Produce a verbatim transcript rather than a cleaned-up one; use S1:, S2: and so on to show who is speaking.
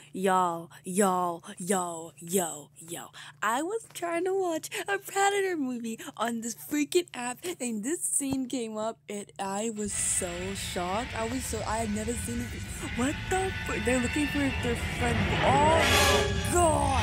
S1: Yo, yo, yo, yo, yo. I was trying to watch a Predator movie on this freaking app and this scene came up and I was so shocked. I was so, I had never seen this. What the? fr- They're looking for their friend. Oh my god.